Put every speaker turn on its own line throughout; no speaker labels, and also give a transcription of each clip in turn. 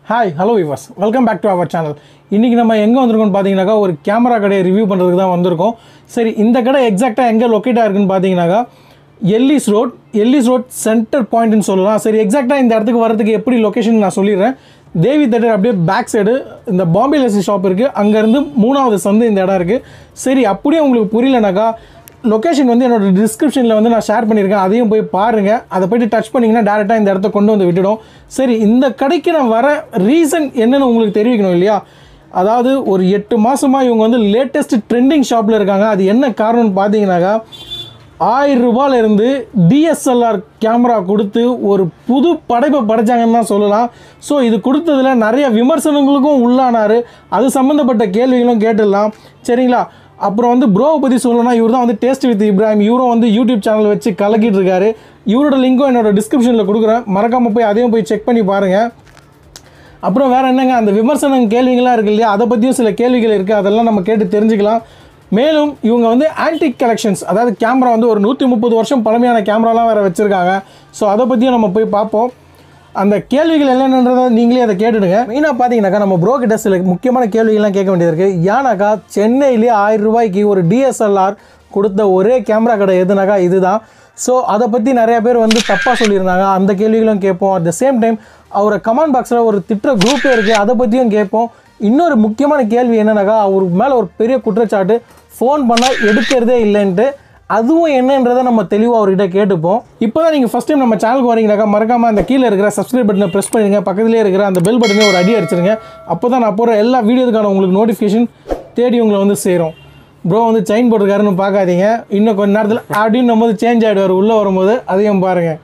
Hi, hello viewers. Welcome back to our channel. இன்னைக்கு நம்ம எங்க வந்திருக்கோம்னு பாத்தீங்கன்னாக்கா ஒரு கேமரா கடையை ரிவ்யூ பண்றதுக்கு தான் வந்திருக்கோம். சரி இந்த கடை எக்ஸாக்ட்டா எங்க லொகேட் ஆயிருக்குன்னு பாத்தீங்கன்னாக்கா Ellis road சென்டர் பாயிண்ட்னு சொல்லலாம். சரி எக்ஸாக்ட்டா இந்த இடத்துக்கு வரதுக்கு எப்படி லொகேஷன் நான் சொல்லிறேன். தேவி தியேட்டர் அப்படியே பேக் சைடு இந்த பாம்பே லெஸ் ஷாப் இருக்கு. அங்க இருந்து மூணாவது சந்து இந்த இடம் இருக்கு. சரி அப்படியே உங்களுக்கு புரியலனாக்கா லொகேஷன் வந்து என்னோட டிஸ்கிரிப்ஷனில் வந்து நான் ஷேர் பண்ணியிருக்கேன், அதையும் போய் பாருங்கள். அதை போய்ட்டு டச் பண்ணிங்கன்னா டேரெக்டாக இந்த இடத்த கொண்டு வந்து விட்டுடும். சரி இந்த கடைக்கு நான் வர ரீசன் என்னென்னு உங்களுக்கு தெரிவிக்கணும் இல்லையா? அதாவது ஒரு 8 மாதமாக இவங்க வந்து லேட்டஸ்ட் ட்ரெண்டிங் ஷாப்பில் இருக்காங்க. அது என்ன காரணம்னு பார்த்தீங்கன்னாக்கா 1000 ரூபாயிலிருந்து DSLR கேமரா கொடுத்து ஒரு புது படைப்பை படைச்சாங்கன்னு தான் சொல்லலாம். ஸோ இது கொடுத்ததில் நிறைய விமர்சனங்களுக்கும் உள்ளானார். அது சம்மந்தப்பட்ட கேள்விகளும் கேட்டுடலாம் சரிங்களா? அப்புறம் வந்து ப்ரோவை பற்றி சொல்லணும்னா இவர் தான் வந்து டேஸ்ட் வித் இப்ராஹிம். இவரும் வந்து யூடியூப் சேனல் வச்சு கலக்கிட்டு இருக்காரு. இவரோட லிங்க்கும் என்னோட டிஸ்கிரிப்ஷனில் கொடுக்குறேன், மறக்காமல் போய் அதையும் போய் செக் பண்ணி பாருங்கள். அப்புறம் வேறு என்னங்க, அந்த விமர்சனம் கேள்விகள்லாம் இருக்குது இல்லையா, அதை பற்றியும் சில கேள்விகள் இருக்குது, அதெல்லாம் நம்ம கேட்டு தெரிஞ்சுக்கலாம். மேலும் இவங்க வந்து ஆன்டிக் கலெக்ஷன்ஸ், அதாவது கேமரா வந்து ஒரு 130 வருஷம் பழமையான கேமராலாம் வேறு வச்சுருக்காங்க. ஸோ அதை பற்றியும் நம்ம போய் பார்ப்போம். அந்த கேள்விகள் என்னென்னன்றதை நீங்களே அதை கேட்டுடுங்க. மெயினாக பார்த்தீங்கன்னாக்கா நம்ம ப்ரோ கிட்ட சில முக்கியமான கேள்விகள்லாம் கேட்க வேண்டியது இருக்குது. ஏன்னாக்கா சென்னையிலே 1000 ரூபாய்க்கு ஒரு DSLR கொடுத்த ஒரே கேமரா கடை எதுனாக்கா இதுதான். ஸோ அதை பற்றி நிறையா பேர் வந்து தப்பாக சொல்லியிருந்தாங்க, அந்த கேள்விகளும் கேட்போம். அட் த சேம் டைம் அவரை கமெண்ட் பாக்ஸில் ஒரு திட்டுற குரூப்பே இருக்குது, அதை பற்றியும் கேட்போம். இன்னொரு முக்கியமான கேள்வி என்னன்னாக்கா அவருக்கு மேலே ஒரு பெரிய குற்றச்சாட்டு, ஃபோன் பண்ணால் எடுக்கிறதே இல்லைன்ட்டு. அதுவும் என்னன்றதை நம்ம தெளிவாக அவர்கிட்ட கேட்டுப்போம். இப்போ தான் நீங்கள் ஃபஸ்ட் டைம் நம்ம சேனலுக்கு வரீங்கனாக்கா மறக்காமல் அந்த கீழே இருக்கிற சப்ஸ்கிரைப் பட்டனை ப்ரெஸ் பண்ணிடுங்க, பக்கத்துலேயே இருக்கிற அந்த பெல் பட்டனே ஒரு அடி அடிச்சிருங்க. அப்போ தான் நான் போகிற எல்லா வீடியோதுக்கான உங்களுக்கு நோட்டிஃபிகேஷன் தேடி உங்களை வந்து சேரும். ப்ரோ வந்து செயின் போட்டிருக்காருன்னு பார்க்காதீங்க, இன்னும் கொஞ்சம் நேரத்தில் அப்படின்னு நம்ம வந்து சேஞ்ச் ஆகிடுவார் உள்ளே வரும்போது, அதையும் பாருங்கள்.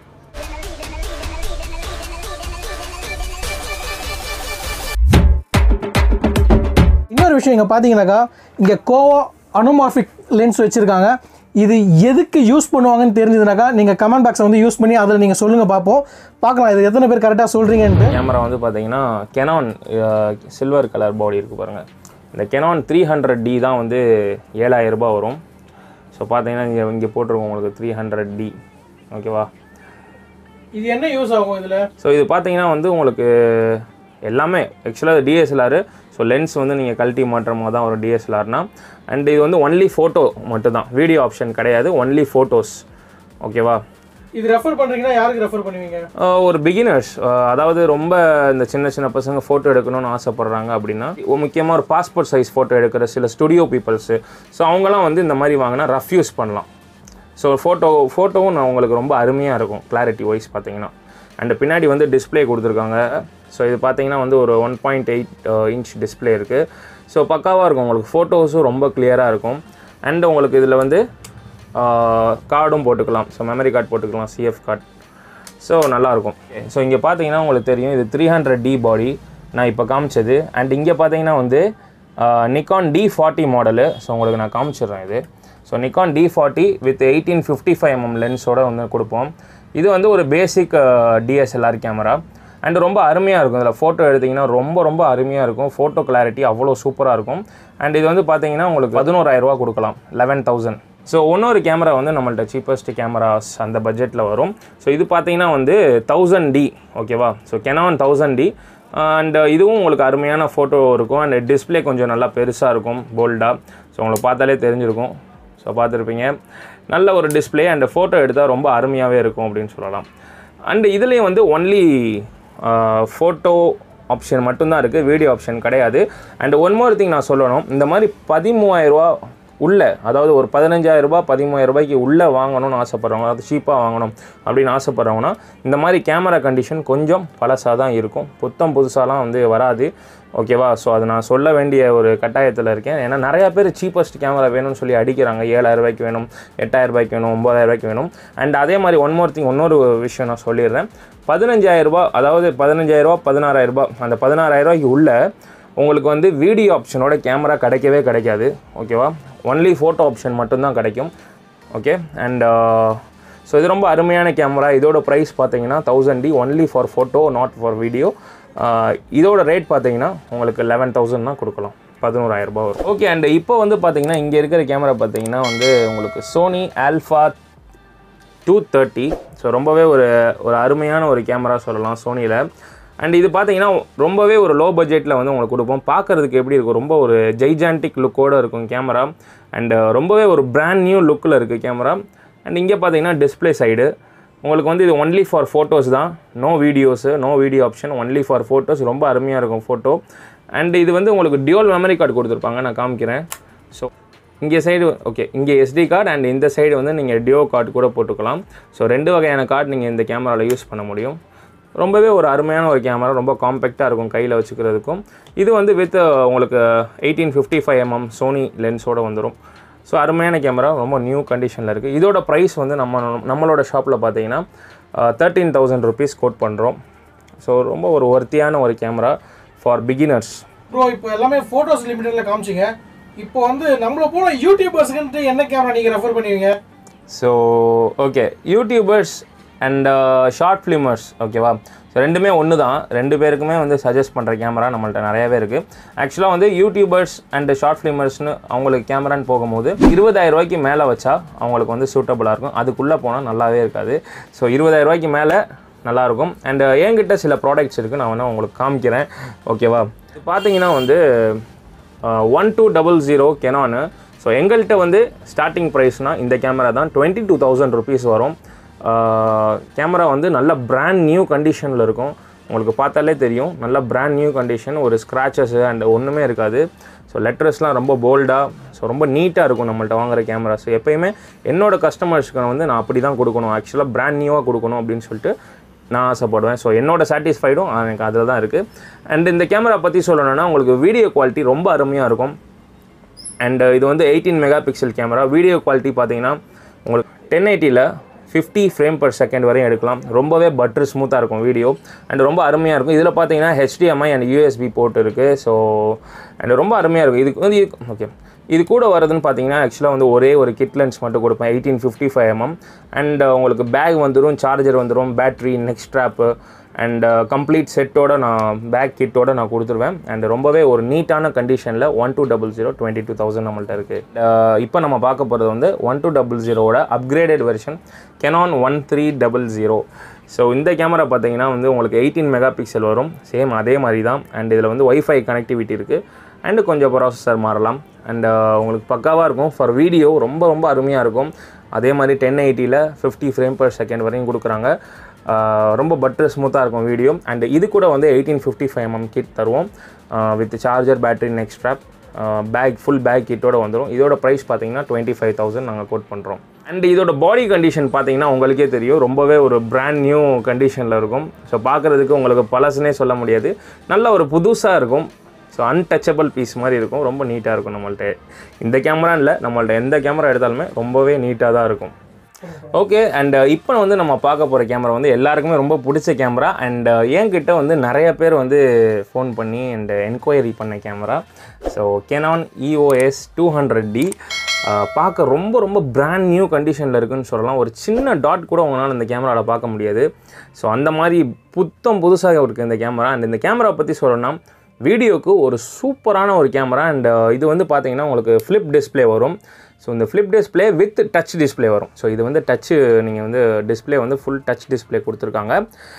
இன்னொரு விஷயம் இங்கே பார்த்தீங்கன்னாக்கா இங்கே கோவா அனோமார்பிக் லென்ஸ் வச்சுருக்காங்க. இது எதுக்கு யூஸ் பண்ணுவாங்கன்னு தெரிஞ்சதுனாக்கா நீங்கள் கமெண்ட் பாக்ஸை வந்து யூஸ் பண்ணி அதில் நீங்கள் சொல்லுங்கள், பார்க்கலாம் இது எத்தனை பேர் கரெக்டாக சொல்கிறீங்கன்ட்டு.
கேமரா வந்து பார்த்தீங்கன்னா Canon சில்வர் கலர் பாடி இருக்குது பாருங்கள். இந்த Canon 300D தான் வந்து 7000 ரூபாய் வரும். ஸோ பார்த்தீங்கன்னா இங்கே போட்டிருக்கோம் உங்களுக்கு 300D, ஓகேவா?
இது என்ன யூஸ் ஆகும் இதில்?
ஸோ இது பார்த்தீங்கன்னா வந்து உங்களுக்கு எல்லாமே ஆக்சுவலாக DSLR. ஸோ லென்ஸ் வந்து நீங்கள் கழட்டி மாற்றமாக தான் ஒரு DSLRனா. அண்ட் இது வந்து ஒன்லி ஃபோட்டோ மட்டும் தான், வீடியோ ஆப்ஷன் கிடையாது, ஒன்லி ஃபோட்டோஸ், ஓகேவா?
இது ரெஃபர் பண்ணுறீங்கன்னா யாருக்கு ரெஃபர் பண்ணுவீங்க? ஒரு
பிகினர்ஸ், அதாவது ரொம்ப இந்த சின்ன சின்ன பசங்க ஃபோட்டோ எடுக்கணும்னு ஆசைப்பட்றாங்க அப்படின்னா, முக்கியமாக ஒரு பாஸ்போர்ட் சைஸ் ஃபோட்டோ எடுக்கிற சில ஸ்டுடியோ பீப்புள்ஸு, ஸோ அவங்களாம் வந்து இந்த மாதிரி வாங்கினா ரஃப் யூஸ் பண்ணலாம். ஸோ ஃபோட்டோவும் நான் உங்களுக்கு ரொம்ப அருமையாக இருக்கும் கிளாரிட்டி வைஸ் பார்த்தீங்கன்னா. அண்ட் பின்னாடி வந்து டிஸ்பிளே கொடுத்துருக்காங்க. ஸோ இது பார்த்தீங்கன்னா வந்து ஒரு 1.8 இன்ச் டிஸ்பிளே இருக்குது. ஸோ பக்காவாக இருக்கும், உங்களுக்கு ஃபோட்டோஸும் ரொம்ப கிளியராக இருக்கும். அண்ட் உங்களுக்கு இதில் வந்து கார்டும் போட்டுக்கலாம், ஸோ மெமரி கார்டு போட்டுக்கலாம், CF கார்டு. ஸோ நல்லாயிருக்கும். ஸோ இங்கே பார்த்தீங்கன்னா உங்களுக்கு தெரியும் இது 300D பாடி நான் இப்போ காமிச்சது. அண்ட் இங்கே பார்த்தீங்கன்னா வந்து Nikon D40 மாடலு. ஸோ உங்களுக்கு நான் காமிச்சிடுறேன் இது. So Nikon D40 with 1855mm லென்ஸோடு வந்து கொடுப்போம். இது வந்து ஒரு பேசிக் DSLR கேமரா. அண்ட் ரொம்ப அருமையாக இருக்கும், இதில் ஃபோட்டோ எடுத்திங்கன்னா ரொம்ப அருமையாக இருக்கும், ஃபோட்டோ கிளாரிட்டி அவ்வளோ சூப்பராக இருக்கும். அண்ட் இது வந்து பார்த்தீங்கன்னா உங்களுக்கு 11,000 ரூபா கொடுக்கலாம், 11,000. ஸோ இன்னொரு கேமரா வந்து நம்மள்ட்ட சீப்பஸ்ட் கேமராஸ் அந்த பட்ஜெட்டில் வரும். ஸோ இது பார்த்தீங்கன்னா வந்து 1000D, ஓகேவா? So Canon 1000D. அண்ட் இதுவும் உங்களுக்கு அருமையான ஃபோட்டோ இருக்கும். அண்ட் டிஸ்பிளே கொஞ்சம் நல்லா பெருசாக இருக்கும், போல்டாக. ஸோ உங்களுக்கு பார்த்தாலே தெரிஞ்சிருக்கும், ஸோ பார்த்துருப்பீங்க. நல்ல ஒரு டிஸ்பிளே அண்ட் ஃபோட்டோ எடுத்தால் ரொம்ப அருமையாகவே இருக்கும் அப்படின்னு சொல்லலாம். அண்டு இதுலேயும் வந்து ஒன்லி ஃபோட்டோ ஆப்ஷன் மட்டும்தான் இருக்குது, வீடியோ ஆப்ஷன் கிடையாது. அண்ட் ஒன் மோர் திங் நான் சொல்லணும், இந்த மாதிரி 13,000 ரூபா உள்ள, அதாவது ஒரு 15,000 ரூபா 13,000 ரூபாய்க்கு உள்ளே வாங்கணும்னு ஆசைப்பட்றவங்க, அதாவது சீப்பாக வாங்கணும் அப்படின்னு ஆசைப்பட்றவங்கன்னா இந்த மாதிரி கேமரா கண்டிஷன் கொஞ்சம் பழசாக தான் இருக்கும், புதுசாலாம் வந்து வராது, ஓகேவா? ஸோ அது நான் சொல்ல வேண்டிய ஒரு கட்டாயத்தில் இருக்கேன். ஏன்னா நிறையா பேர் சீப்பஸ்ட் கேமரா வேணும்னு சொல்லி அடிக்கிறாங்க. 7,000 ரூபாய்க்கு வேணும், 8,000 ரூபாய்க்கு வேணும், 9,000 ரூபாய்க்கு வேணும். அண்ட் அதே மாதிரி ஒன் மோர் திங், இன்னொரு விஷயம் நான் சொல்லிடுறேன். 15,000 ரூபா, அதாவது 15,000 ரூபா 16,000 ரூபா, அந்த 16,000 ரூபாய்க்கு உள்ள உங்களுக்கு வந்து வீடியோ ஆப்ஷனோட கேமரா கிடைக்காது, ஓகேவா? ஒன்லி ஃபோட்டோ ஆப்ஷன் மட்டும்தான் கிடைக்கும், ஓகே? அண்ட் ஸோ இது ரொம்ப அருமையான கேமரா. இதோட ப்ரைஸ் பார்த்தீங்கன்னா 1000D, only for photo, not for video. இதோட ரேட் பார்த்தீங்கன்னா உங்களுக்கு 11,000 தான் கொடுக்கலாம், 11,000 ரூபா வரும், ஓகே? அண்ட் இப்போ வந்து பார்த்தீங்கன்னா இங்கே இருக்கிற கேமரா பார்த்தீங்கன்னா வந்து உங்களுக்கு Sony Alpha 230. ஸோ ரொம்பவே ஒரு அருமையான ஒரு கேமரா சொல்லலாம் சோனியில். அண்ட் இது பார்த்தீங்கன்னா ரொம்பவே ஒரு லோ பட்ஜெட்டில் வந்து உங்களுக்கு கொடுப்போம். பார்க்குறதுக்கு எப்படி இருக்கும், ரொம்ப ஒரு ஜெய்ஜான்டிக் லுக்கோடு இருக்கும் கேமரா. அண்ட் ரொம்பவே ஒரு பிராண்ட் நியூ லுக்கில் இருக்குது கேமரா. அண்ட் இங்கே பார்த்தீங்கன்னா டிஸ்பிளே சைடு உங்களுக்கு வந்து இது ஒன்லி ஃபார் ஃபோட்டோஸ் தான், no videos, no video option, only for photos. ரொம்ப அருமையாக இருக்கும் ஃபோட்டோ. அண்ட் இது வந்து உங்களுக்கு டியூவல் மெமரி கார்டு கொடுத்துருப்பாங்க, நான் காமிக்கிறேன். ஸோ இங்கே சைடு ஓகே, இங்கே SD கார்டு அண்ட் இந்த சைடு வந்து நீங்கள் டியோ கார்டு கூட போட்டுக்கலாம். ஸோ 2 வகையான கார்டு நீங்கள் இந்த கேமராவில் யூஸ் பண்ண முடியும். ரொம்பவே ஒரு அருமையான ஒரு கேமரா, ரொம்ப காம்பேக்டாக இருக்கும் கையில் வச்சுக்கிறதுக்கும். இது வந்து வித் உங்களுக்கு 1855mm சோனி லென்ஸோடு வந்துடும். ஸோ அருமையான கேமரா, ரொம்ப நியூ கண்டிஷனில் இருக்குது. இதோட ப்ரைஸ் வந்து நம்மளோட ஷாப்பில் பார்த்தீங்கன்னா 13,000 rupees கோட் பண்ணுறோம். ஸோ ரொம்ப ஒரு ஒர்த்தியான ஒரு கேமரா ஃபார் பிகினர்ஸ்.
ப்ரோ இப்போ எல்லாமே ஃபோட்டோஸ் லிமிட்டடில் காமிச்சிங்க. இப்போ வந்து நம்மளை போல யூடியூபர்ஸ்க்கு என்ன கேமரா நீங்கள் ரெஃபர் பண்ணுவீங்க?
So okay, YouTubers and short filmers ஓகேவா. ஸோ ரெண்டுமே ஒன்று தான், 2 பேருக்குமே வந்து சஜஸ்ட் பண்ணுற கேமரா நம்மள்ட்ட நிறையாவே இருக்குது. ஆக்சுவலாக வந்து யூடியூபர்ஸ் அண்ட் ஷார்ட் ஃபிலிமர்ஸ்னு அவங்களுக்கு கேமரான்னு போகும்போது 20,000 ரூபாய்க்கு மேலே வச்சா அவங்களுக்கு வந்து சூட்டபுளாக இருக்கும். அதுக்குள்ளே போனால் நல்லாவே இருக்காது. ஸோ 20,000 ரூபாய்க்கு மேலே நல்லாயிருக்கும். அண்ட் என்கிட்ட சில ப்ராடக்ட்ஸ் இருக்குது, நான் வேணால் உங்களுக்கு காமிக்கிறேன் ஓகேவா. இது பார்த்தீங்கன்னா வந்து 1200 கெனானு. ஸோ எங்கள்கிட்ட வந்து ஸ்டார்டிங் ப்ரைஸ்னால் இந்த கேமரா தான் 22,000 rupees வரும். கேமரா வந்து நல்ல பிராண்ட் நியூ கண்டிஷனில் இருக்கும். உங்களுக்கு பார்த்தாலே தெரியும், நல்ல பிராண்ட் நியூ கண்டிஷன், ஒரு ஸ்க்ராச்சஸு அண்ட் ஒன்றுமே இருக்காது. ஸோ லெட்டர்ஸ்லாம் ரொம்ப போல்டாக, ஸோ ரொம்ப நீட்டாக இருக்கும் நம்மள்ட்ட வாங்குகிற கேமராஸ். எப்போயுமே என்னோடய கஸ்டமர்ஸ்க்கு வந்து நான் அப்படி தான் கொடுக்கணும், ஆக்சுவலாக பிராண்ட் நியூவாக கொடுக்கணும் அப்படின்னு சொல்லிட்டு நான் ஆசைப்படுவேன். ஸோ என்னோட சாட்டிஸ்ஃபைடும் எனக்கு அதில் தான் இருக்குது. அண்ட் இந்த கேமரா பற்றி சொல்லணுன்னா உங்களுக்கு வீடியோ குவாலிட்டி ரொம்ப அருமையாக இருக்கும். அண்ட் இது வந்து 18 மெகாபிக்சல் கேமரா. வீடியோ குவாலிட்டி பார்த்தீங்கன்னா உங்களுக்கு 1080ல் 50 frame/second வரையும் எடுக்கலாம். ரொம்பவே பட்டர் ஸ்மூத்தாக இருக்கும் வீடியோ அண்ட் ரொம்ப அருமையாக இருக்கும். இதில் பார்த்தீங்கன்னா HDMI அண்ட் USB போர்ட் இருக்குது. ஸோ அண்ட் ரொம்ப அருமையாக இருக்கும். இதுக்கு வந்து ஓகே, இது கூட வரதுன்னு பார்த்தீங்கன்னா ஆக்சுவலாக வந்து ஒரே ஒரு கிட் லென்ஸ் மட்டும் கொடுப்பேன், 1855mm. அண்ட் உங்களுக்கு பேக் வந்துடும், சார்ஜர் வந்துடும், battery, neck strap and complete செட்டோட நான் பேக் கிட்டோட நான் கொடுத்துருவேன். அண்ட் ரொம்பவே ஒரு நீட்டான கண்டிஷனில் 1200 22,000 நம்மள்ட்ட இருக்குது. இப்போ நம்ம பார்க்க போகிறது வந்து 1200ஓட அப்கிரேடட் வெர்ஷன் Canon 1300. ஸோ இந்த கேமரா பார்த்தீங்கன்னா வந்து உங்களுக்கு 18 மெகாபிக்சல் வரும், சேம் அதே மாதிரி தான். அண்ட் இதில் வந்து வைஃபை கனெக்டிவிட்டி இருக்குது அண்டு கொஞ்சம் ப்ராசஸர் மாறலாம். அண்ட் உங்களுக்கு பக்காவாக இருக்கும் ஃபார் வீடியோ, ரொம்ப ரொம்ப அருமையாக இருக்கும். அதே மாதிரி 1080ல் 50 frame/second வரையும் கொடுக்குறாங்க. ரொம்ப பட்டர் ஸ்மூத்தாக இருக்கும் வீடியோ. அண்ட் இது கூட வந்து 1855mm கிட் தருவோம் with charger, battery, neck strap, bag, full bag கிட்டோட வந்துடும். இதோட ப்ரைஸ் பார்த்தீங்கன்னா 25,000 நாங்கள் கோட் பண்ணுறோம். அண்ட் இதோட பாடி கண்டிஷன் பார்த்தீங்கன்னா உங்களுக்கே தெரியும், ரொம்பவே ஒரு பிராண்ட் நியூ கண்டிஷனில் இருக்கும். ஸோ பார்க்குறதுக்கு உங்களுக்கு பழசுனே சொல்ல முடியாது, நல்ல ஒரு புதுசாக இருக்கும். ஸோ அன்டச்சபிள் பீஸ் மாதிரி இருக்கும், ரொம்ப நீட்டாக இருக்கும். நம்மள்ட்ட இந்த கேமரா இல்லை, நம்மள்ட்ட எந்த கேமரா எடுத்தாலுமே ரொம்பவே நீட்டாக தான் இருக்கும். ஓகே, அண்ட் இப்போ வந்து நம்ம பார்க்க போகிற கேமரா வந்து எல்லாருக்குமே ரொம்ப பிடிச்ச கேமரா. அண்ட் என்கிட்ட வந்து நிறைய பேர் வந்து ஃபோன் பண்ணி அண்ட் என்கொயரி பண்ண camera. So Canon EOS 200D பார்க்க ரொம்ப ரொம்ப பிராண்ட் நியூ கண்டிஷனில் இருக்குதுன்னு சொல்லலாம். ஒரு சின்ன டாட் கூட உங்களால் இந்த கேமராவில் பார்க்க முடியாது. ஸோ அந்த மாதிரி புதுசாக இருக்குது இந்த கேமரா. அண்ட் இந்த கேமரா பற்றி சொல்லணும்னா வீடியோக்கு ஒரு சூப்பரான ஒரு கேமரா. அண்ட் இது வந்து பார்த்தீங்கன்னா உங்களுக்கு ஃப்ளிப் டிஸ்பிளே வரும். ஸோ இந்த flip display with touch display வரும். ஸோ இது வந்து டச்சு, நீங்கள் வந்து டிஸ்பிளே வந்து ஃபுல் டச் டிஸ்பிளே கொடுத்துருக்காங்க.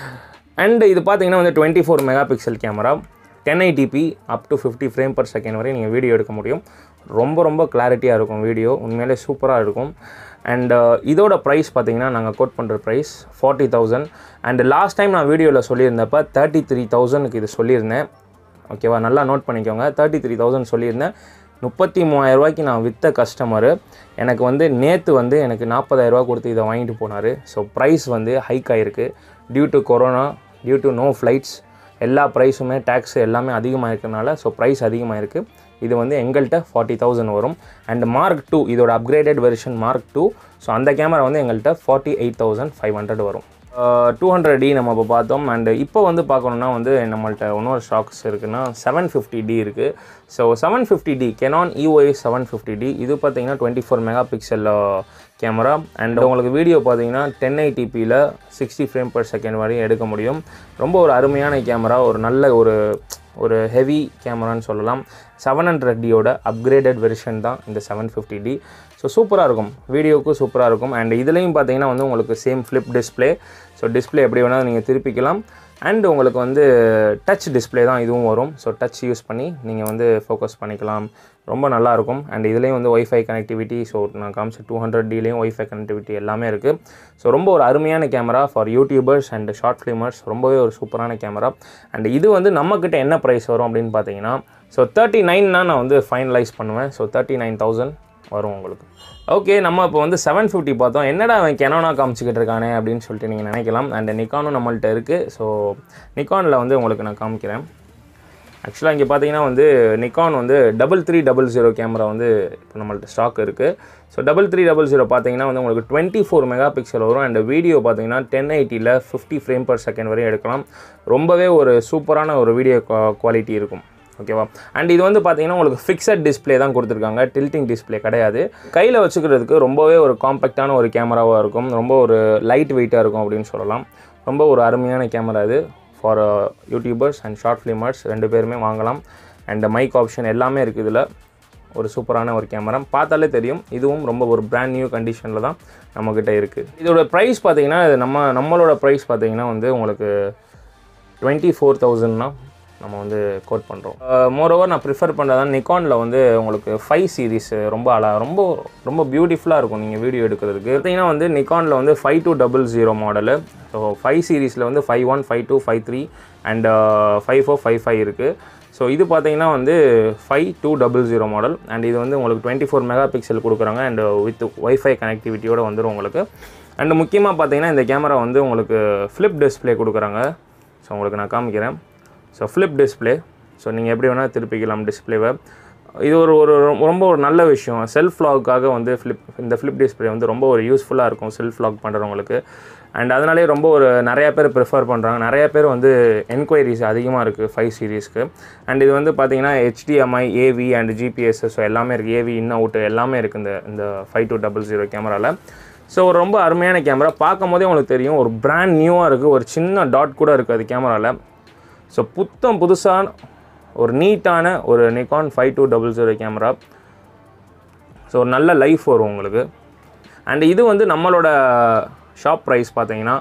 அண்ட் இது பார்த்தீங்கன்னா வந்து 24 megapixel camera, 1080p up to 50 frame/second வரை நீங்கள் வீடியோ எடுக்க முடியும். ரொம்ப ரொம்ப கிளாரிட்டியாக இருக்கும் வீடியோ, உண்மையிலே சூப்பராக இருக்கும். அண்ட் இதோட ப்ரைஸ் பார்த்தீங்கன்னா நாங்கள் கோட் பண்ணுற ப்ரைஸ் 40,000. அண்ட் லாஸ்ட் டைம் நான் வீடியோவில் சொல்லியிருந்தப்போ 33,000க்கு இது சொல்லியிருந்தேன் ஓகேவா. நல்லா நோட் பண்ணிக்கோங்க, 33,000 சொல்லியிருந்தேன். 33,000 ரூபாய்க்கு நான் விற்ற கஸ்டமரு எனக்கு வந்து நேற்று வந்து எனக்கு 40,000 ரூபா கொடுத்து இதை வாங்கிட்டு போனார். ஸோ ப்ரைஸ் வந்து ஹைக் ஆகிருக்கு due to corona, due to no flights, எல்லா ப்ரைஸுமே டேக்ஸு எல்லாமே அதிகமாக இருக்கிறனால ஸோ ப்ரைஸ் அதிகமாக இருக்குது. இது வந்து எங்கள்கிட்ட 40,000 வரும். அண்ட் Mark II இதோட upgraded version Mark II. So அந்த கேமரா வந்து எங்கள்கிட்ட 48,500 வரும். 200D நம்ம இப்போ பார்த்தோம். அண்ட் இப்போ வந்து பார்க்கணுன்னா வந்து நம்மள்ட்ட இன்னொரு ஸ்டாக்ஸ் இருக்குன்னா 750D இருக்குது. So 750D Canon EOS 750D இது பார்த்தீங்கன்னா 24 மெகாபிக்சல் கேமரா. அண்ட் உங்களுக்கு வீடியோ பார்த்தீங்கன்னா 1080pயில் 60 frame/second வரையும் எடுக்க முடியும். ரொம்ப ஒரு அருமையான கேமரா, ஒரு நல்ல ஒரு ஹெவி கேமரான்னு சொல்லலாம். 700Dயோட அப்கிரேடட் வெர்ஷன் தான் இந்த 750D. ஸோ சூப்பராக இருக்கும், வீடியோவுக்கும் சூப்பராக இருக்கும். அண்ட் இதுலேயும் பார்த்தீங்கன்னா வந்து உங்களுக்கு same flip display. So display எப்படி வேணாலும் நீங்கள் திருப்பிக்கலாம். அண்ட் உங்களுக்கு வந்து டச் டிஸ்பிளே தான் இதுவும் வரும். ஸோ டச் யூஸ் பண்ணி நீங்கள் வந்து ஃபோக்கஸ் பண்ணிக்கலாம். ரொம்ப நல்லாயிருக்கும். அண்ட் இதுலேயும் வந்து ஒய்ஃபை கனெக்டிவிட்டி, ஸோ நான் காமிச்ச 200Dலேயும் ஒய்ஃபை கனெக்டிவிட்டி எல்லாமே இருக்குது. ஸோ ரொம்ப ஒரு அருமையான camera for YouTubers and short filmers. ரொம்பவே ஒரு சூப்பரான கேமரா. அண்ட் இது வந்து நம்மக்கிட்ட என்ன ப்ரைஸ் வரும் அப்படின்னு பார்த்தீங்கன்னா, ஸோ 39 நான் வந்து ஃபைனலைஸ் பண்ணுவேன். ஸோ 39,000 வரும் உங்களுக்கு. ஓகே, நம்ம இப்போ வந்து 750 பார்த்தோம். என்னடா அவன் கெனானா காமிச்சிக்கிட்டு இருக்கானே அப்படின்னு சொல்லிட்டு நீங்கள் நினைக்கலாம். அண்ட் நிக்கானும் நம்மள்ட்ட இருக்குது. ஸோ நிக்கானில் வந்து உங்களுக்கு நான் காமிக்கிறேன். ஆக்சுவலாக இங்கே பார்த்தீங்கன்னா வந்து நிக்கான் வந்து 3300 கேமரா வந்து இப்போ நம்மள்ட்ட ஸ்டாக் இருக்குது. ஸோ 3300 பார்த்தீங்கன்னா வந்து உங்களுக்கு 24 மெகா பிக்சல் வரும். அண்ட் வீடியோ பார்த்தீங்கன்னா 1080ல் 50 ஃப்ரேம் பர் செகண்ட் வரையும் எடுக்கலாம். ரொம்பவே ஒரு சூப்பரான ஒரு வீடியோ குவாலிட்டி இருக்கும். ஓகேவா? அண்ட் இது வந்து பார்த்தீங்கன்னா உங்களுக்கு ஃபிக்ஸட் டிஸ்பிளே தான் கொடுத்துருக்காங்க, டில்ட்டிங் டிஸ்பிளே கிடையாது. கையில் வச்சுக்கிறதுக்கு ரொம்பவே ஒரு காம்பேக்டான ஒரு கேமராவாக இருக்கும். ரொம்ப ஒரு லைட் வெயிட்டாக இருக்கும் அப்படின்னு சொல்லலாம். ரொம்ப ஒரு அருமையான கேமரா இது for YouTubers and short filmers 2 பேருமே வாங்கலாம். அண்ட் மைக் ஆப்ஷன் எல்லாமே இருக்குது. இதில் ஒரு சூப்பரான ஒரு கேமரா பார்த்தாலே தெரியும். இதுவும் ரொம்ப ஒரு பிராண்ட் நியூ கண்டிஷனில் தான் நம்மக்கிட்ட இருக்குது. இதோட ப்ரைஸ் பார்த்தீங்கன்னா நம்மளோட ப்ரைஸ் பார்த்தீங்கன்னா வந்து உங்களுக்கு 24,000 நம்ம வந்து கோட் பண்ணுறோம். மோரோவர் நான் ப்ரிஃபர் பண்ணுறதான் நிக்கானில் வந்து உங்களுக்கு 5 சீரீஸ் ரொம்ப ரொம்ப பியூட்டிஃபுல்லாக இருக்கும் நீங்கள் வீடியோ எடுக்கிறதுக்கு. பார்த்தீங்கன்னா வந்து நிக்கானில் வந்து 5200 மாடலு. ஸோ 5 சீரீஸில் வந்து 51, 52, 53 அண்ட் 54, 55 இருக்குது. ஸோ இது பார்த்தீங்கன்னா வந்து 5200 மாடல். அண்ட் இது வந்து உங்களுக்கு 24 மெகா பிக்சல் கொடுக்குறாங்க. அண்ட் வித் ஒய்ஃபை கனெக்டிவிட்டியோடு வந்துடும் உங்களுக்கு. அண்ட் முக்கியமாக பார்த்தீங்கன்னா இந்த கேமரா வந்து உங்களுக்கு ஃப்ளிப் டிஸ்பிளே கொடுக்குறாங்க. ஸோ உங்களுக்கு நான் காமிக்கிறேன். So flip display. ஸோ நீங்கள் எப்படி வேணால் திருப்பிக்கலாம் டிஸ்பிளேவை. இது ஒரு ரொம்ப ஒரு நல்ல விஷயம். செல்ஃப் வ்ளாகுக்காக வந்து இந்த ஃப்ளிப் டிஸ்பிளே வந்து ரொம்ப ஒரு யூஸ்ஃபுல்லாக இருக்கும் செல்ஃப் வ்ளாக் பண்ணுறவங்களுக்கு. அண்ட் அதனாலே ரொம்ப ஒரு நிறையா பேர் ப்ரிஃபர் பண்ணுறாங்க. நிறையா பேர் வந்து என்கொயரிஸ் அதிகமாக இருக்குது 5 சீரீஸ்க்கு. அண்ட் இது வந்து பார்த்திங்கன்னா HDMI, AV and GPS so எல்லாமே இருக்குது. AV இன் அவுட் எல்லாமே இருக்குது இந்த 5200 கேமராவில். ஸோ ரொம்ப அருமையான கேமரா. பார்க்கும் போதே உங்களுக்கு தெரியும் ஒரு பிராண்ட் நியூவாக இருக்குது. ஒரு சின்ன டாட் கூட இருக்குது அது கேமராவில். ஸோ புதுசான ஒரு நீட்டான ஒரு நிக்கான் 5200 கேமரா. ஸோ ஒரு நல்ல லைஃப் வரும் உங்களுக்கு. அண்ட் இது வந்து நம்மளோட ஷாப் ப்ரைஸ் பார்த்தீங்கன்னா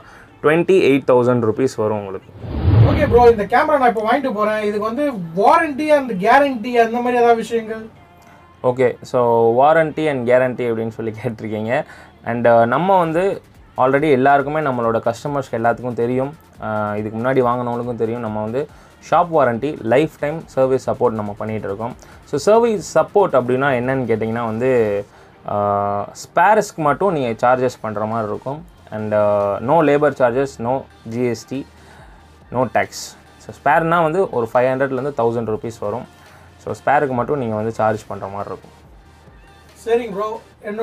28,000 rupees வரும் உங்களுக்கு.
ஓகே ப்ரோ, இந்த கேமரா நான் இப்போ வாங்கிட்டு போகிறேன். இதுக்கு வந்து வாரண்டி அண்ட் கேரண்டி அந்த மாதிரி ஏதாவது விஷயங்கள்?
Okay, so warranty and guarantee அப்படின்னு சொல்லி கேட்டிருக்கீங்க. அண்ட் நம்ம வந்து ஆல்ரெடி எல்லாருக்குமே நம்மளோட கஸ்டமர்ஸ்க்கு எல்லாத்துக்கும் தெரியும், இதுக்கு முன்னாடி வாங்கினவங்களுக்கும் தெரியும், நம்ம வந்து shop warranty, life time service support நம்ம பண்ணிகிட்ருக்கோம். ஸோ சர்வீஸ் சப்போர்ட் அப்படின்னா என்னன்னு கேட்டிங்கன்னா வந்து ஸ்பேர்ஸ்க்கு மட்டும் நீங்கள் சார்ஜஸ் பண்ணுற மாதிரி இருக்கும். And no labour charges, no GST, no tax. So ஸ்பேர்னால் வந்து ஒரு 500லேருந்து 1000 rupees வரும். ஸோ ஸ்பேருக்கு மட்டும் நீங்கள் வந்து சார்ஜ் பண்ணுற மாதிரி இருக்கும்.
சரிங்க ப்ரோ.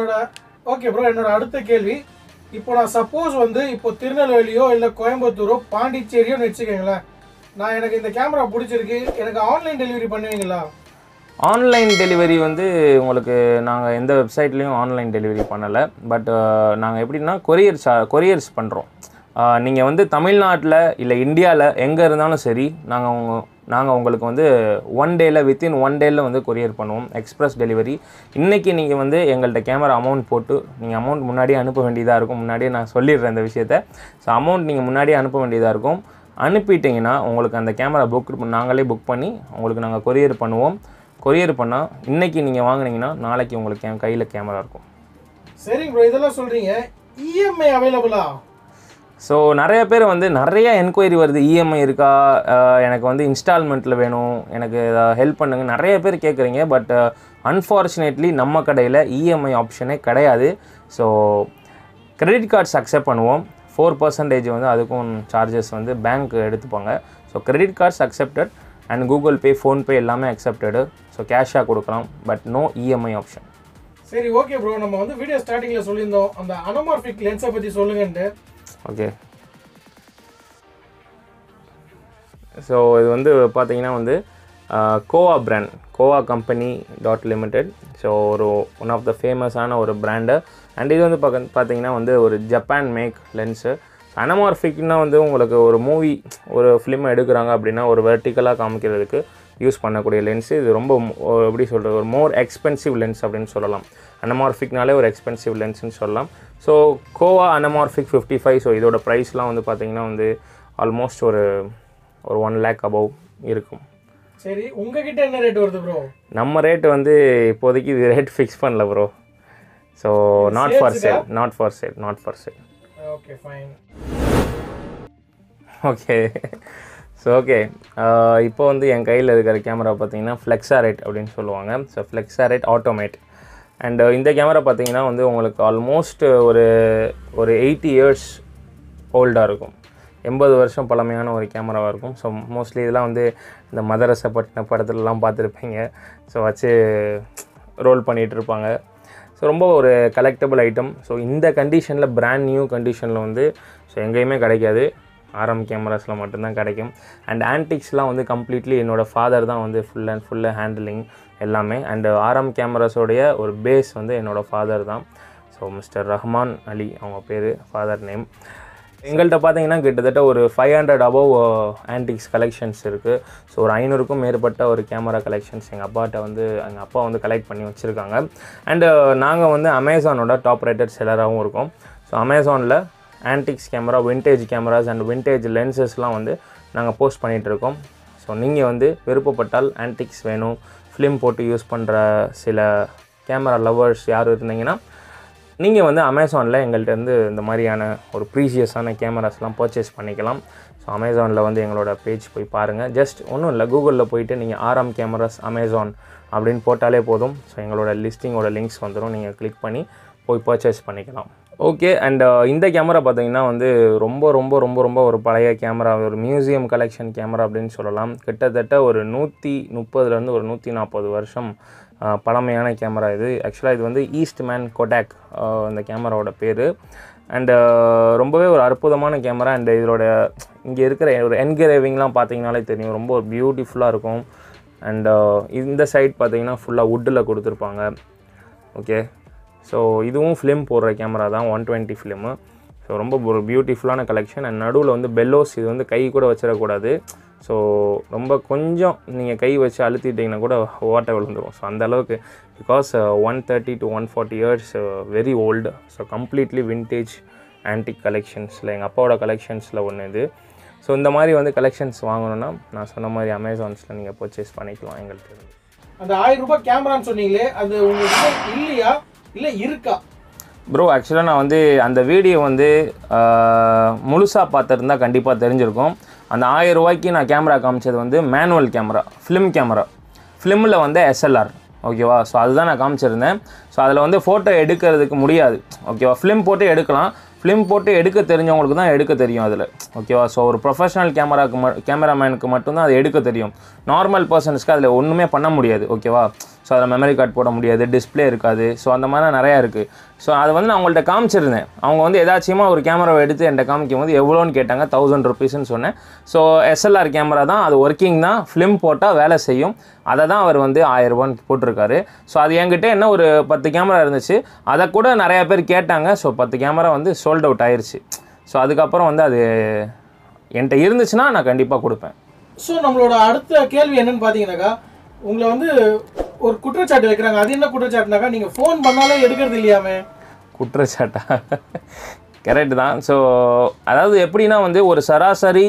ஓகே ப்ரோ, என்னோட அடுத்த கேள்வி, இப்போ நான் சப்போஸ் வந்து இப்போ திருநெல்வேலியோ இல்லை கோயம்புத்தூரோ பாண்டிச்சேரியோ வச்சுக்கோங்களேன், எனக்கு இந்த கேமரா பிடிச்சிருக்கு, எனக்கு ஆன்லைன் டெலிவரி பண்ணுவீங்களா?
ஆன்லைன் டெலிவரி வந்து உங்களுக்கு நாங்கள் எந்த வெப்சைட்லேயும் ஆன்லைன் டெலிவரி பண்ணலை. பட் நாங்கள் எப்படின்னா கொரியர்ஸ் பண்ணுறோம். நீங்கள் வந்து தமிழ்நாட்டில் இல்லை இந்தியாவில் எங்கே இருந்தாலும் சரி, நாங்கள் உங்களுக்கு வந்து 1 டேயில் வித்தின் 1 டேயில் வந்து கொரியர் பண்ணுவோம். Express delivery. இன்றைக்கி நீங்கள் வந்து எங்கள்கிட்ட கேமரா அமௌண்ட் போட்டு நீங்கள் அமௌண்ட் முன்னாடியே அனுப்ப வேண்டியதாக இருக்கும். முன்னாடியே நான் சொல்லிடுறேன் இந்த விஷயத்தை. ஸோ அமௌண்ட் நீங்கள் முன்னாடியே அனுப்ப வேண்டியதாக இருக்கும். அனுப்பிட்டிங்கன்னா உங்களுக்கு அந்த கேமரா நாங்களே புக் பண்ணி உங்களுக்கு நாங்கள் கொரியர் பண்ணுவோம். கொரியர் பண்ணால் இன்றைக்கி நீங்கள் வாங்கினீங்கன்னா நாளைக்கு உங்களுக்கு கையில் கேமரா இருக்கும்.
சரிங்க ப்ரோ, இதெல்லாம் சொல்கிறீங்க, இஎம்ஐ அவைலபிளா?
ஸோ நிறைய பேர் வந்து நிறைய என்கொயரி வருது, இஎம்ஐ இருக்கா, எனக்கு வந்து இன்ஸ்டால்மெண்ட்டில் வேணும், எனக்கு ஹெல்ப் பண்ணுங்க, நிறைய பேர் கேட்குறீங்க. பட் அன்ஃபார்ச்சுனேட்லி நம்ம கடையில் இஎம்ஐ ஆப்ஷனே கிடையாது. ஸோ கிரெடிட் கார்ட்ஸ் அக்செப்ட் பண்ணுவோம். 4% வந்து அதுக்கும் சார்ஜஸ் வந்து பேங்க் எடுத்துப்பாங்க. So credit cards accepted and Google Pay, PhonePe எல்லாமே அக்செப்டடு. ஸோ கேஷாக கொடுக்கலாம், பட் நோ இஎம்ஐ ஆப்ஷன்.
சரி, ஓகே ப்ரோ, நம்ம வந்து வீடியோ ஸ்டார்டிங்கில் சொல்லியிருந்தோம் அந்த அனமார்பிக் லென்ஸை பற்றி சொல்லுங்கன்ட்டு. ஓகே,
ஸோ இது வந்து பார்த்தீங்கன்னா வந்து Goa brand, Goa company .limited. So one of the ஃபேமஸான ஒரு பிராண்டு. அண்ட் இது வந்து பார்த்தீங்கன்னா வந்து ஒரு ஜப்பான் மேக் லென்ஸு. அனமார்பிக்னால் வந்து உங்களுக்கு ஒரு மூவி, ஒரு ஃபிலிம் எடுக்கிறாங்க அப்படின்னா ஒரு வெர்டிக்கலாக காமிக்கிறதுக்கு யூஸ் பண்ணக்கூடிய லென்ஸு. இது ரொம்ப எப்படி சொல்கிறது, ஒரு மோர் எக்ஸ்பென்சிவ் லென்ஸ் அப்படின்னு சொல்லலாம். அனமார்பிக்னாலே ஒரு எக்ஸ்பென்சிவ் லென்ஸ்னு சொல்லலாம். So Goa anamorphic 55. ஸோ இதோட ப்ரைஸ்லாம் வந்து பார்த்திங்கன்னா வந்து ஆல்மோஸ்ட் ஒரு 1 lakh above இருக்கும்.
சரி, உங்ககிட்ட என்ன ரேட் வருது ப்ரோ?
நம்ம ரேட் வந்து இப்போதைக்கு இது ரேட் ஃபிக்ஸ் பண்ணல bro. So not for sale.
Okay fine.
Okay so okay இப்போ வந்து என் கையில் இருக்கிற கேமரா பார்த்தீங்கன்னா ஃப்ளெக்ஸாரேட் அப்படின்னு சொல்லுவாங்க. So Flexaret automat. அண்ட் இந்த கேமரா பார்த்தீங்கன்னா வந்து உங்களுக்கு ஆல்மோஸ்ட் ஒரு 80 years ஓல்டாக இருக்கும். 80 வருஷம் பழமையான ஒரு கேமராவாக இருக்கும். ஸோ மோஸ்ட்லி இதெல்லாம் வந்து இந்த மதரசை படத்துலலாம் பார்த்துருப்பீங்க. ஸோ வச்சு ரோல் பண்ணிகிட்டு இருப்பாங்க. ஸோ ரொம்ப ஒரு கலெக்டபிள் ஐட்டம். ஸோ இந்த கண்டிஷனில் பிராண்ட் நியூ கண்டிஷனில் வந்து ஸோ எங்கேயுமே கிடைக்காது. ஆர்எம் கேமராஸில் மட்டும்தான் கிடைக்கும். அண்ட் ஆன்டிக்ஸ்லாம் வந்து கம்ப்ளீட்லி என்னோடய ஃபாதர் தான் வந்து ஃபுல்லாக ஹேண்டிலிங் எல்லாமே. அண்டு ஆர்எம் கேமராஸோடைய ஒரு பேஸ் வந்து என்னோடய ஃபாதர் தான். ஸோ மிஸ்டர் ரஹ்மான் அலி அவங்க பேர், ஃபாதர் நேம். எங்கள்கிட்ட பார்த்தீங்கன்னா கிட்டத்தட்ட ஒரு 500 above ஆன்டிக்ஸ் கலெக்ஷன்ஸ் இருக்குது. ஸோ ஒரு 500க்கும் மேற்பட்ட ஒரு கேமரா கலெக்ஷன்ஸ் எங்கள் அப்பா வந்து கலெக்ட் பண்ணி வச்சுருக்காங்க. அண்டு நாங்கள் வந்து அமேசானோட டாப் ரேட்டட் செல்லராகவும் இருக்கோம். ஸோ அமேசானில் antiques camera, vintage cameras and vintage லென்சஸ்லாம் வந்து நாங்கள் போஸ்ட் பண்ணிகிட்ருக்கோம். ஸோ நீங்கள் வந்து விருப்பப்பட்டால் ஆன்டிக்ஸ் வேணும், ஃபிலிம் போட்டு யூஸ் பண்ணுற சில கேமரா லவர்ஸ் யார் இருந்தீங்கன்னா நீங்கள் வந்து அமேசானில் எங்கள்கிட்ட இந்த மாதிரியான ஒரு ப்ரீஷியஸான கேமராஸ்லாம் பர்ச்சேஸ் பண்ணிக்கலாம். ஸோ அமேசானில் வந்து எங்களோட பேஜ் போய் பாருங்கள். ஜஸ்ட் ஒன்றும் இல்லை, கூகுளில் போயிட்டு நீங்கள் ஆர்எம் கேமராஸ் அமேசான் அப்படின்னு போட்டாலே போதும். ஸோ எங்களோட லிஸ்டிங்கோட லிங்க்ஸ் வந்துடும், நீங்கள் கிளிக் பண்ணி போய் பர்ச்சேஸ் பண்ணிக்கலாம். ஓகே. அண்ட் இந்த கேமரா பார்த்தீங்கன்னா வந்து ரொம்ப ரொம்ப ரொம்ப ரொம்ப ஒரு பழைய கேமரா, ஒரு மியூசியம் கலெக்ஷன் கேமரா அப்படின்னு சொல்லலாம். கிட்டத்தட்ட ஒரு 130 ஒரு 140 வருஷம் பழமையான கேமரா இது. ஆக்சுவலாக இது வந்து ஈஸ்ட்மேன் கொடாக் இந்த கேமராவோட பேர். அண்டு ரொம்பவே ஒரு அற்புதமான கேமரா. அண்டு இதோட இங்கே இருக்கிற ஒரு என்கிரேவிங்லாம் பார்த்தீங்கனாலே தெரியும், ரொம்ப ஒரு பியூட்டிஃபுல்லாக இருக்கும். அண்டு இந்த சைட் பார்த்தீங்கன்னா ஃபுல்லாக வுட்டில் கொடுத்துருப்பாங்க. ஓகே. ஸோ இதுவும் ஃபிலிம் போடுற கேமரா தான், 120 ஃபிலிமு. ஸோ ரொம்ப ஒரு பியூட்டிஃபுல்லான கலெக்ஷன். அண்ட் நடுவில் வந்து பெல்லோஸ், இது வந்து கை கூட வச்சிடக்கூடாது. ஸோ ரொம்ப கொஞ்சம் நீங்கள் கை வச்சு அழுத்திட்டிங்கன்னா கூட ஓட்டை விழுந்துடும். ஸோ அந்தளவுக்கு, because 130 to 140 years very old. So completely vintage antique கலெக்ஷன்ஸில் எங்கள் அப்பாவோட கலெக்ஷன்ஸில் ஒன்று இது. ஸோ இந்த மாதிரி வந்து கலெக்ஷன்ஸ் வாங்கணுன்னா நான் சொன்ன மாதிரி அமேசான்ஸில் நீங்கள் பர்ச்சேஸ் பண்ணிக்கலாம் எங்கள்கிட்ட.
அந்த 1000 ரூபாய் கேமரான்னு சொன்னீங்களே, அது உங்களுக்கு இல்லையா இல்லை இருக்கா?
ப்ரோ ஆக்சுவலாக நான் வந்து அந்த வீடியோ வந்து முழுசாக பார்த்துருந்தா கண்டிப்பாக தெரிஞ்சிருக்கும். அந்த 1000 ரூபாய்க்கு நான் கேமரா காமிச்சது வந்து மேனுவல் கேமரா, ஃபிலிம் கேமரா. ஃபிலிமில் வந்து SLR, ஓகேவா? ஸோ அதுதான் நான் காமிச்சிருந்தேன். ஸோ அதில் வந்து ஃபோட்டோ எடுக்கிறதுக்கு முடியாது, ஓகேவா? ஃபிலிம் போட்டு எடுக்கலாம். ஃபிலிம் போட்டு எடுக்க தெரிஞ்சவங்களுக்கு தான் எடுக்க தெரியும் அதில், ஓகேவா? ஸோ ஒரு ப்ரொஃபஷனல் கேமராமேனுக்கு மட்டும்தான் அது எடுக்க தெரியும். நார்மல் பர்சன்ஸ்க்கு அதில் ஒன்றுமே பண்ண முடியாது, ஓகேவா? ஸோ அதில் மெமரி கார்டு போட முடியாது, டிஸ்பிளே இருக்காது. ஸோ அந்த மாதிரிலாம் நிறையா இருக்குது. ஸோ அதை வந்து நான் அவங்கள்ட்ட காமிச்சிருந்தேன். அவங்க வந்து ஏதாச்சுமா ஒரு கேமராவை எடுத்து என்கிட்ட காமிக்கும் போது எவ்வளோன்னு கேட்டாங்க. 1000 rupeesன்னு சொன்னேன். ஸோ SLR கேமரா தான், அது ஒர்க்கிங் தான், ஃபிலிம் போட்டால் வேலை செய்யும். அதை தான் அவர் வந்து 1000 ரூபான்னு போட்டிருக்காரு. ஸோ அது என்கிட்ட என்ன ஒரு 10 கேமரா இருந்துச்சு, அதை கூட நிறையா பேர் கேட்டாங்க. ஸோ 10 கேமரா வந்து சோல்ட் அவுட் ஆயிடுச்சு. ஸோ அதுக்கப்புறம் வந்து அது என்கிட்ட இருந்துச்சுன்னா நான் கண்டிப்பாக கொடுப்பேன்.
ஸோ நம்மளோட அடுத்த கேள்வி என்னன்னு பார்த்தீங்கன்னாக்கா, உங்களை வந்து ஒரு குற்றச்சாட்டு வைக்கிறாங்க. அது என்ன குற்றச்சாட்டுனாக்கா, நீங்கள் ஃபோன் பண்ணாலே எடுக்கிறது இல்லையாமே?
குற்றச்சாட்டா? கரெக்டு தான். ஸோ அதாவது எப்படின்னா வந்து ஒரு சராசரி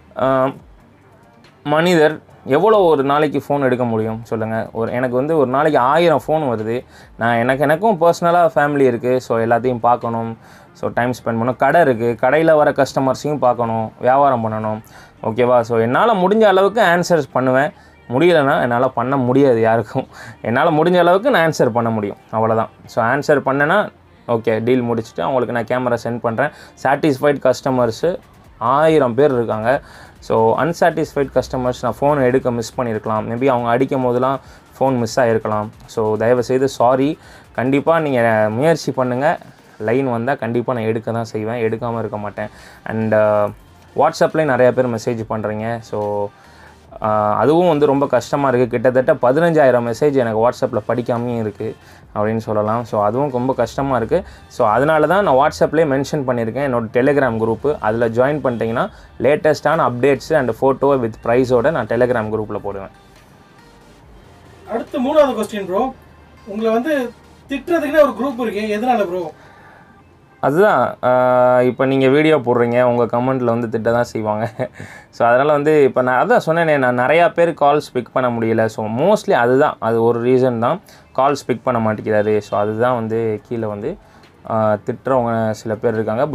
மனிதர் எவ்வளோ ஒரு நாளைக்கு ஃபோன் எடுக்க முடியும் சொல்லுங்கள்? எனக்கு வந்து ஒரு நாளைக்கு 1000 ஃபோன் வருது. எனக்கும் பர்சனலாக ஃபேமிலி இருக்குது. ஸோ எல்லாத்தையும் பார்க்கணும். ஸோ டைம் ஸ்பெண்ட் பண்ணணும். கடை இருக்குது, கடையில் வர கஸ்டமர்ஸையும் பார்க்கணும், வியாபாரம் பண்ணணும், ஓகேவா? ஸோ என்னால் முடிஞ்ச அளவுக்கு ஆன்சர்ஸ் பண்ணுவேன். முடியலைன்னா என்னால் பண்ண முடியாது யாருக்கும். என்னால் முடிஞ்ச அளவுக்கு நான் ஆன்சர் பண்ண முடியும், அவ்வளோதான். ஸோ ஆன்சர் பண்ணேன்னா ஓகே, டீல் முடிச்சுட்டு அவங்களுக்கு நான் கேமரா சென்ட் பண்ணுறேன். சாட்டிஸ்ஃபைட் கஸ்டமர்ஸு 1000 பேர் இருக்காங்க. ஸோ அன்சாட்டிஸ்ஃபைட் கஸ்டமர்ஸ் நான் ஃபோன் எடுக்க மிஸ் பண்ணியிருக்கலாம். மேபி அவங்க அடிக்கும் போதெல்லாம் ஃபோன் மிஸ் ஆகிருக்கலாம். ஸோ தயவுசெய்து சாரி. கண்டிப்பாக நீங்கள் முயற்சி பண்ணுங்கள். லைன் வந்தால் கண்டிப்பாக நான் எடுக்க தான் செய்வேன், எடுக்காமல் இருக்க மாட்டேன். அண்ட் வாட்ஸ்அப்லேயும் நிறையா பேர் மெசேஜ் பண்ணுறீங்க. ஸோ அதுவும் வந்து ரொம்ப கஷ்டமாக இருக்குது. கிட்டத்தட்ட 15000 மெசேஜ் எனக்கு வாட்ஸ்அப்பில் படிக்காமையும் இருக்குது அப்படின்னு சொல்லலாம். ஸோ அதுவும் ரொம்ப கஷ்டமாக இருக்குது. ஸோ அதனால தான் நான் வாட்ஸ்அப்லேயே மென்ஷன் பண்ணியிருக்கேன் என்னோடய டெலிகிராம் குரூப்பு. அதில் ஜாயின் பண்ணிட்டீங்கன்னா லேட்டஸ்ட்டான அப்டேட்ஸு அண்ட் ஃபோட்டோ வித் ப்ரைஸோடு நான் டெலிகிராம் குரூப்பில் போடுவேன்.
அடுத்து 3வது கொஸ்டின் ப்ரோ, உங்களை வந்து திட்டுறதுக்குன்னு ஒரு குரூப் இருக்கு, எதனால ப்ரோ?
அதுதான் இப்போ நீங்கள் வீடியோ போடுறீங்க உங்கள் கமெண்ட்டில் வந்து திட்ட தான் செய்வாங்க. ஸோ அதனால் வந்து இப்போ நான் அதான் சொன்னேனே, நான் நிறையா பேர் கால்ஸ் பிக் பண்ண முடியல. ஸோ மோஸ்ட்லி அதுதான், அது ஒரு ரீசன் தான், கால்ஸ் பிக் பண்ண மாட்டேங்கிறாரு. ஸோ அதுதான் வந்து கீழே வந்து திட்டுறவங்க சில பேர் இருக்காங்க.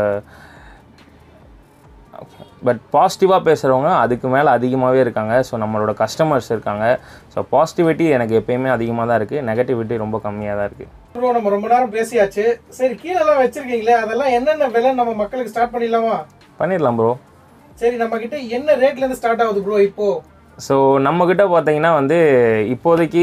பட் பாசிட்டிவாக பேசுகிறவங்க அதுக்கு மேலே அதிகமாகவே இருக்காங்க. ஸோ நம்மளோட கஸ்டமர்ஸ் இருக்காங்க. ஸோ பாசிட்டிவிட்டி எனக்கு எப்பயுமே அதிகமாக தான் இருக்குது, நெகட்டிவிட்டி ரொம்ப கம்மியாக தான் இருக்குது.
ப்ரோ நம்ம ரொம்ப நேரம் பேசியாச்சு. சரி, கீழெல்லாம் வச்சிருக்கீங்களே, அதெல்லாம் என்னென்ன விலை நம்ம மக்களுக்கு ஸ்டார்ட் பண்ணிடலாமா?
பண்ணிடலாம் ப்ரோ.
சரி, நம்மக்கிட்ட என்ன ரேட்லேருந்து ஸ்டார்ட் ஆகுது ப்ரோ இப்போது?
ஸோ நம்மக்கிட்ட பார்த்தீங்கன்னா வந்து இப்போதைக்கு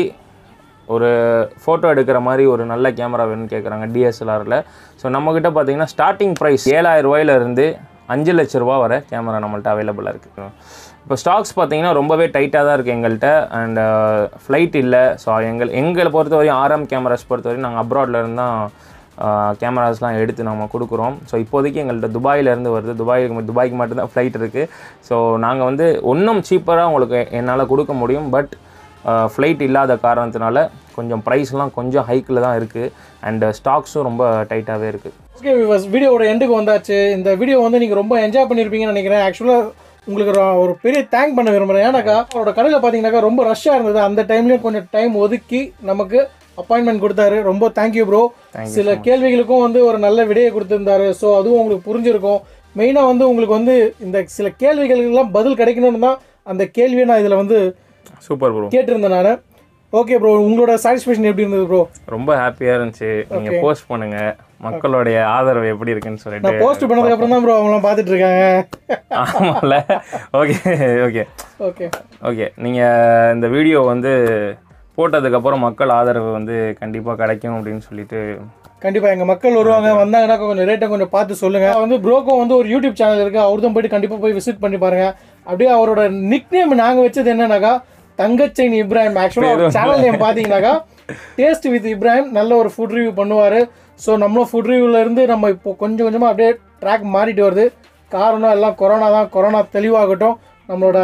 ஒரு ஃபோட்டோ எடுக்கிற மாதிரி ஒரு நல்ல கேமரா வேணும்னு கேட்குறாங்க DSLRல. ஸோ நம்மக்கிட்ட பார்த்தீங்கன்னா ஸ்டார்டிங் ப்ரைஸ் 7000 ரூபாயிலேருந்து 5 லட்ச ரூபா வரை கேமரா நம்மள்ட்ட அவைலபிளாக இருக்குது. இப்போ ஸ்டாக்ஸ் பார்த்தீங்கன்னா ரொம்பவே டைட்டாக தான் இருக்குது எங்கள்கிட்ட. அண்ட் ஃப்ளைட் இல்லை. ஸோ எங்களை பொறுத்தவரையும் RM கேமராஸ் பொறுத்தவரையும் நாங்கள் அப்ராட்லேருந்து தான் கேமராஸ்லாம் எடுத்து நம்ம கொடுக்குறோம். ஸோ இப்போதைக்கு எங்கள்கிட்ட துபாயிலேருந்து வருது. துபாய்க்கு மட்டும்தான் ஃப்ளைட் இருக்குது. ஸோ நாங்கள் வந்து இன்னும் சீப்பராக உங்களுக்கு என்னால் கொடுக்க முடியும். பட் ஃப்ளைட் இல்லாத காரணத்தினால கொஞ்சம் ப்ரைஸ்லாம் கொஞ்சம் ஹைக்கில் தான் இருக்குது. அண்ட் ஸ்டாக்ஸும் ரொம்ப டைட்டாகவே இருக்குது.
ஓகே வியூவர்ஸ், வீடியோவோட எண்டுக்கு வந்தாச்சு. இந்த வீடியோ வந்து நீங்கள் ரொம்ப என்ஜாய் பண்ணியிருப்பீங்கன்னு நினைக்கிறேன். ஆக்சுவலாக உங்களுக்கு ஒரு பெரிய தேங்க் பண்ண விரும்புகிறேன். ஏன்னாக்கா அவரோட கடையில் பார்த்தீங்கன்னாக்கா ரொம்ப ரஷ்ஷாக இருந்தது. அந்த டைம்லேயும் கொஞ்சம் டைம் ஒதுக்கி நமக்கு அப்பாயின்மெண்ட் கொடுத்தாரு. ரொம்ப தேங்க்யூ ப்ரோ. சில கேள்விகளுக்கும் வந்து ஒரு நல்ல விடையை கொடுத்துருந்தாரு. ஸோ அதுவும் உங்களுக்கு புரிஞ்சிருக்கும். மெயினாக வந்து உங்களுக்கு வந்து இந்த சில கேள்விகளுக்கெல்லாம் பதில் கிடைக்கணும்னு தான் அந்த கேள்வியை நான் இதில் வந்து
சூப்பர் ப்ரோ
கேட்டிருந்தேன் நான். ஓகே ப்ரோ, உங்களோட சாட்டிஸ்ஃபேக்ஷன் எப்படி இருந்தது ப்ரோ?
ரொம்ப ஹாப்பியாக இருந்துச்சு. நீங்கள் போஸ்ட் பண்ணுங்கள், மக்களுடைய ஆதரவு எப்படி இருக்குன்னு சொல்லிட்டு.
நான் போஸ்ட் பண்ணதுக்கு அப்புறம் தான் ப்ரோ அவங்களாம் பார்த்துட்டு இருக்காங்க.
ஆமாம்ல. ஓகே ஓகே
ஓகே
ஓகே நீங்கள் இந்த வீடியோ வந்து போட்டதுக்கப்புறம் மக்கள் ஆதரவு வந்து கண்டிப்பாக கிடைக்கும் அப்படின்னு சொல்லிட்டு.
கண்டிப்பாக எங்கள் மக்கள் வருவாங்க, வந்தாங்கன்னா கொஞ்சம் ரேட்டை கொஞ்சம் பார்த்து சொல்லுங்கள். வந்து ப்ரோக்கும் வந்து ஒரு யூடியூப் சேனல் இருக்குது, அவர் தான் போய்ட்டு கண்டிப்பாக போய் விசிட் பண்ணி பாருங்கள். அப்படியே அவரோட நிக் நேம் நாங்கள் வச்சது என்னன்னாக்கா தங்கச்சைன் இப்ராஹிம். ஆக்சுவலாக சேனல் நேம் பார்த்தீங்கன்னாக்கா டேஸ்ட் வித் இப்ராஹிம். நல்ல ஒரு ஃபுட் ரிவ்யூ பண்ணுவார். ஸோ நம்மளும் ஃபுட் ரிவ்யூலேருந்து நம்ம இப்போ கொஞ்சம் கொஞ்சமாக அப்படியே ட்ராக் மாறிட்டு வருது. காரணம் எல்லாம் கொரோனா தான். கொரோனா தெளிவாகட்டும், நம்மளோட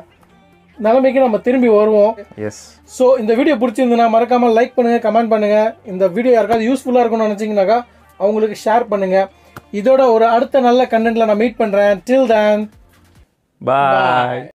நிலைமைக்கு நம்ம திரும்பி வருவோம்.
எஸ்.
ஸோ இந்த வீடியோ பிடிச்சிருந்துன்னா மறக்காமல் லைக் பண்ணுங்கள், கமெண்ட் பண்ணுங்கள். இந்த வீடியோ யாருக்காவது யூஸ்ஃபுல்லாக இருக்கும்னு நினச்சிங்கனாக்கா அவங்களுக்கு ஷேர் பண்ணுங்கள். இதோட ஒரு அடுத்த நல்ல கண்டென்ட்டில் நான் மீட் பண்ணுறேன். டில் தென்,
பாய்.